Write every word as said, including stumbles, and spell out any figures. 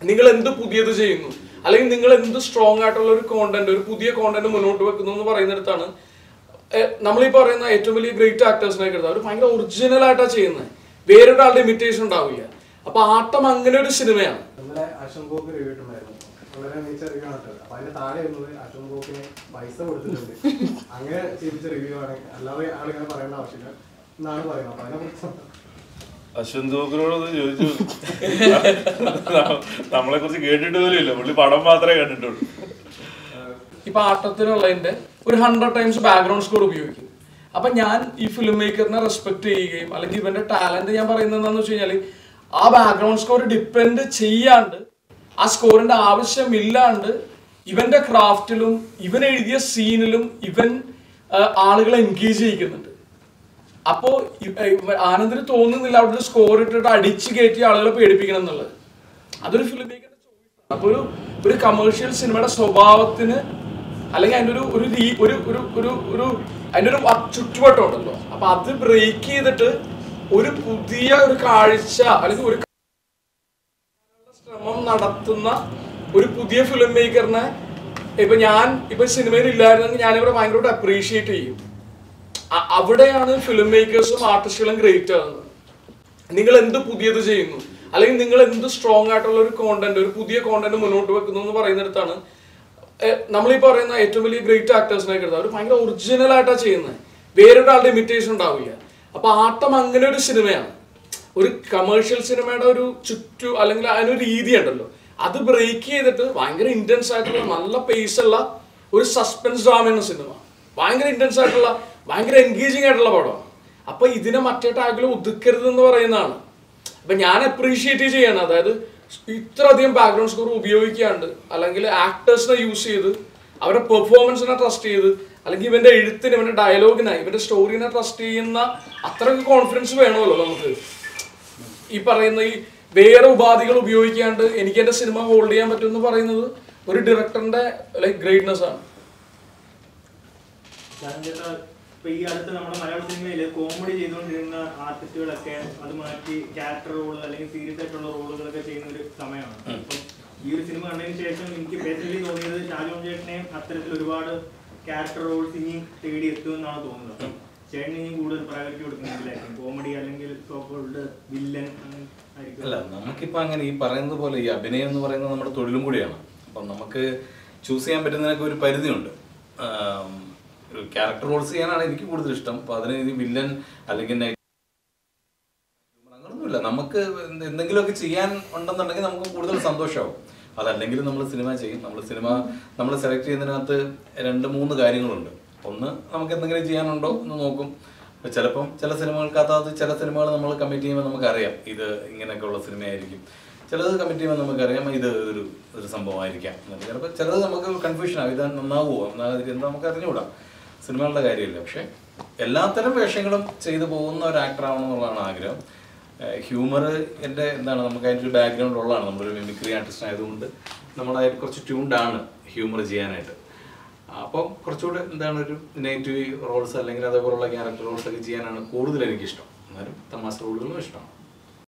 നിങ്ങൾ എന്ത് പുതിയത് ചെയ്യുന്നു, അല്ലെങ്കിൽ നിങ്ങൾ എന്ത് സ്ട്രോങ് ആയിട്ടുള്ള ഒരു കോണ്ടന്റ്, ഒരു പുതിയ കോണ്ടന്റ് മുന്നോട്ട് വെക്കുന്നു എന്ന് പറയുന്നിടത്താണ് നമ്മളീ പറയുന്ന ഏറ്റവും വലിയ ഗ്രേറ്റ് ആക്ടേഴ്സിനെ കരുതാം. അവർ ഭയങ്കര ഒറിജിനൽ ആയിട്ടാണ് ചെയ്യുന്നത്, വേറൊരാളുടെ ഇമിറ്റേഷൻ ഉണ്ടാവില്ല. അപ്പൊ ആട്ടം അങ്ങനെ ഒരു സിനിമയാണ്. വളരെ മികച്ച റിവ്യൂ ആണ്. അപ്പൊ അതിന്റെ താഴെ വരുന്നത് അശോക് ഗോപിന് പൈസ കൊടുത്തിട്ടുണ്ട്, അങ്ങനെ ചെയ്യിപ്പിച്ച റിവ്യൂ ആണ്, അല്ലാതെ ആളിങ്ങനെ പറയേണ്ട ആവശ്യമില്ല എന്നാണ് പറയുന്നത്. അപ്പൊ അതിനെ കുറിച്ച് അശ്വന്ത് ഗോപിനോട് ചോദിച്ചു, നമ്മളെ കുറിച്ച് കേട്ടിട്ട് പോലും ഇല്ല, പുള്ളി പടം മാത്രമേ കണ്ടിട്ടുള്ളൂ. ഇപ്പൊ ആട്ടത്തിനുള്ളതിന്റെ ഒരു ഹൺഡ്രഡ് ടൈംസ് ബാക്ക്ഗ്രൗണ്ട് സ്കോർ ഉപയോഗിക്കും. അപ്പൊ ഞാൻ ഈ ഫിലിം മേക്കറിനെ റെസ്പെക്ട് ചെയ്യുകയും അല്ലെങ്കിൽ ഇവന്റെ ടാലന്റ് ഞാൻ പറയുന്നത് എന്താണെന്ന് വെച്ച് കഴിഞ്ഞാൽ ആ ബാക്ക്ഗ്രൗണ്ട് സ്കോർ ഡിപ്പെൻഡ് ചെയ്യാണ്ട്, ആ സ്കോറിന്റെ ആവശ്യമില്ലാണ്ട് ഇവന്റെ ക്രാഫ്റ്റിലും ഇവൻ എഴുതിയ സീനിലും ഇവൻ ആളുകളെ എൻഗേജ് ചെയ്യിക്കുന്നുണ്ട്. അപ്പോ ആനന്ദിന് തോന്നുന്നില്ല അവിടെ ഒരു സ്കോർ ഇട്ടിട്ട് അടിച്ചു കയറ്റി ആളുകളെ പേടിപ്പിക്കണം എന്നുള്ളത്. അതൊരു ഫിലിം മേക്കറിന്റെ ചോയ്സാണ്. അപ്പൊ ഒരു ഒരു കമേഴ്ഷ്യൽ സിനിമയുടെ സ്വഭാവത്തിന് അല്ലെങ്കിൽ അതിൻ്റെ ഒരു ഒരു ഒരു ഒരു ഒരു അതിൻ്റെ ഒരു ചുറ്റുവട്ടം ഉണ്ടല്ലോ, അപ്പൊ അത് ബ്രേക്ക് ചെയ്തിട്ട് ഒരു പുതിയ ഒരു കാഴ്ച അല്ലെങ്കിൽ ഒരു ശ്രമം നടത്തുന്ന ഒരു പുതിയ ഫിലിം മേക്കറിനെ ഇപ്പൊ ഞാൻ ഇപ്പൊ സിനിമയിൽ ഇല്ലായിരുന്നെങ്കിൽ ഞാനിവിടെ ഭയങ്കരമായിട്ട് അപ്രീഷിയേറ്റ് ചെയ്യും. അവിടെയാണ് ഫിലിം മേക്കേഴ്സും ആർട്ടിസ്റ്റുകളും ഗ്രേറ്റ് ആകുന്നത്. നിങ്ങൾ എന്ത് പുതിയത് ചെയ്യുന്നു, അല്ലെങ്കിൽ നിങ്ങൾ എന്ത് സ്ട്രോങ് ആയിട്ടുള്ള ഒരു കോണ്ടന്റ്, ഒരു പുതിയ കോണ്ടന്റ് മുന്നോട്ട് വെക്കുന്നു എന്ന് പറയുന്നിടത്താണ് നമ്മളീ പറയുന്ന ഏറ്റവും വലിയ ഗ്രേറ്റ് ആക്ടേഴ്സിനെ കരുതാം. അവർ ഭയങ്കര ഒറിജിനൽ ആയിട്ടാണ് ചെയ്യുന്നത്, വേറൊരാളുടെ ഇമിറ്റേഷൻ ഉണ്ടാവില്ല. അപ്പൊ ആട്ടം അങ്ങനെ ഒരു സിനിമയാണ്. ഒരു കമേഴ്ഷ്യൽ സിനിമയുടെ ഒരു ചുറ്റു അല്ലെങ്കിൽ അതിനൊരു രീതി ഉണ്ടല്ലോ, അത് ബ്രേക്ക് ചെയ്തിട്ട് ഭയങ്കര ഇന്റൻസ് ആയിട്ടുള്ള നല്ല പേസ് ഉള്ള ഒരു സസ്പെൻസ് ഡ്രാമ എന്ന സിനിമ, ഭയങ്കര ഇന്റൻസ് ആയിട്ടുള്ള ഭയങ്കര എൻഗേജിങ് ആയിട്ടുള്ള പടമാണ്. അപ്പൊ ഇതിനെ മറ്റേ ടാഗിൽ ഒതുക്കരുത് എന്ന് പറയുന്നതാണ്. അപ്പൊ ഞാൻ അപ്രീഷിയേറ്റ് ചെയ്യാണ്, അതായത് ഇത്ര അധികം ബാക്ക്ഗ്രൗണ്ട് സ്കോർ ഉപയോഗിക്കാണ്ട് അല്ലെങ്കിൽ ആക്ടേഴ്സിനെ യൂസ് ചെയ്ത് അവരുടെ പെർഫോമൻസിനെ ട്രസ്റ്റ് ചെയ്ത് അല്ലെങ്കിൽ ഇവന്റെ എഴുത്തിന് ഇവന്റെ ഡയലോഗിനെ ഇവന്റെ സ്റ്റോറിനെ ട്രസ്റ്റ് ചെയ്യുന്ന അത്രയ്ക്ക് കോൺഫിഡൻസ് വേണമല്ലോ നമുക്ക്. ഈ പറയുന്ന ഈ വേറെ ഉപാധികൾ ഉപയോഗിക്കാണ്ട് എനിക്ക് എന്റെ സിനിമ ഹോൾഡ് ചെയ്യാൻ പറ്റും എന്ന് പറയുന്നത് ഒരു ഡയറക്ടറിന്റെ ലൈക് ഗ്രേറ്റ്നെസ് ആണ്. ഇപ്പൊ ഈ അടുത്ത് നമ്മുടെ മലയാള സിനിമയില് കോമഡി ചെയ്തുകൊണ്ടിരുന്ന ആർട്ടിസ്റ്റുകളൊക്കെ അത് മാറ്റി ക്യാരക്ടർ റോള് അല്ലെങ്കിൽ സീരിയസ് ആയിട്ടുള്ള റോളുകളൊക്കെ ചെയ്യുന്ന ഒരു സമയമാണ്. അപ്പം ഈ ഒരു സിനിമ കണ്ടതിന് ശേഷം എനിക്ക് പേഴ്സണലി തോന്നിയത് ഷാജോൺ ചേട്ടനെയും അത്തരത്തിൽ ഒരുപാട് ക്യാരക്ടർ റോൾസ് ഇനിയും തേടി എത്തുമെന്നാണ് തോന്നുന്നത്. അപ്പം ചേട്ടന് ഇനിയും കൂടുതൽ പ്രയോറിറ്റി കൊടുക്കുന്നില്ലായിരിക്കും, കോമഡി അല്ലെങ്കിൽ സോക്കോൾഡ് വില്ലൻ ആയിരിക്കും. അല്ല, നമുക്കിപ്പോൾ അങ്ങനെ ഈ പറയുന്നത് പോലെ ഈ അഭിനയം എന്ന് പറയുന്നത് നമ്മുടെ തൊഴിലും കൂടിയാണ്. അപ്പം നമുക്ക് ചൂസ് ചെയ്യാൻ പറ്റുന്നതിനൊക്കെ ഒരു പരിധിയുണ്ട്. ഒരു ക്യാരക്ടർ റോൾസ് ചെയ്യാനാണ് എനിക്ക് കൂടുതൽ ഇഷ്ടം. അപ്പോൾ അതിന് വില്ലൻ അല്ലെങ്കിൽ അങ്ങനൊന്നുമില്ല. നമുക്ക് എന്തെങ്കിലുമൊക്കെ ചെയ്യാൻ ഉണ്ടെന്നുണ്ടെങ്കിൽ നമുക്ക് കൂടുതൽ സന്തോഷമാവും. അതല്ലെങ്കിൽ നമ്മൾ സിനിമ ചെയ്യും. നമ്മൾ സിനിമ നമ്മൾ സെലക്ട് ചെയ്യുന്നതിനകത്ത് രണ്ട് മൂന്ന് കാര്യങ്ങളുണ്ട്. ഒന്ന്, നമുക്ക് എന്തെങ്കിലും ചെയ്യാനുണ്ടോ എന്ന് നോക്കും. ചിലപ്പം ചില സിനിമകൾക്കകത്ത് ചില സിനിമകൾ നമ്മൾ കമ്മിറ്റ് ചെയ്യുമ്പോൾ നമുക്കറിയാം ഇത് ഇങ്ങനെയൊക്കെയുള്ള സിനിമയായിരിക്കും. ചിലത് കമ്മിറ്റ് ചെയ്യുമ്പോൾ നമുക്കറിയാം ഇത് ഒരു ഒരു സംഭവമായിരിക്കാം. ചിലപ്പോൾ ചിലത് നമുക്ക് കൺഫ്യൂഷനാകും, ഇത് നന്നാവുമോ നന്നാകാതിരിക്കും, നമുക്ക് അറിഞ്ഞുകൂടാം. സിനിമകളുടെ കാര്യമില്ല. പക്ഷെ എല്ലാത്തരം വേഷങ്ങളും ചെയ്തു പോകുന്ന ഒരു ആക്ടർ ആവണം എന്നുള്ളതാണ് ആഗ്രഹം. ഹ്യൂമർ എൻ്റെ എന്താണ് നമുക്ക് അതിൻ്റെ ഒരു ബാക്ക്ഗ്രൗണ്ട് ഉള്ളതാണ്. നമ്മളൊരു മിമിക്രി ആർട്ടിസ്റ്റ് ആയതുകൊണ്ട് നമ്മളതിൽ കുറച്ച് ട്യൂൺഡാണ് ഹ്യൂമർ ചെയ്യാനായിട്ട്. അപ്പം കുറച്ചുകൂടെ എന്താണ് ഒരു നെഗറ്റീവ് റോൾസ് അല്ലെങ്കിൽ അതേപോലുള്ള ക്യാരക്ടർ റോൾസ് ഒക്കെ ചെയ്യാനാണ് കൂടുതൽ എനിക്കിഷ്ടം. എന്നാലും തമാശ റോളുകളും ഇഷ്ടമാണ്.